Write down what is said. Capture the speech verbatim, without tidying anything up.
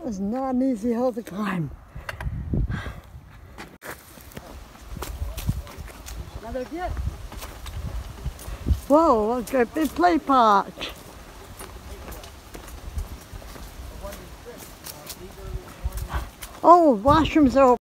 is not an easy hill to climb. Another dip. Whoa, look at the play park. Oh, washrooms are open.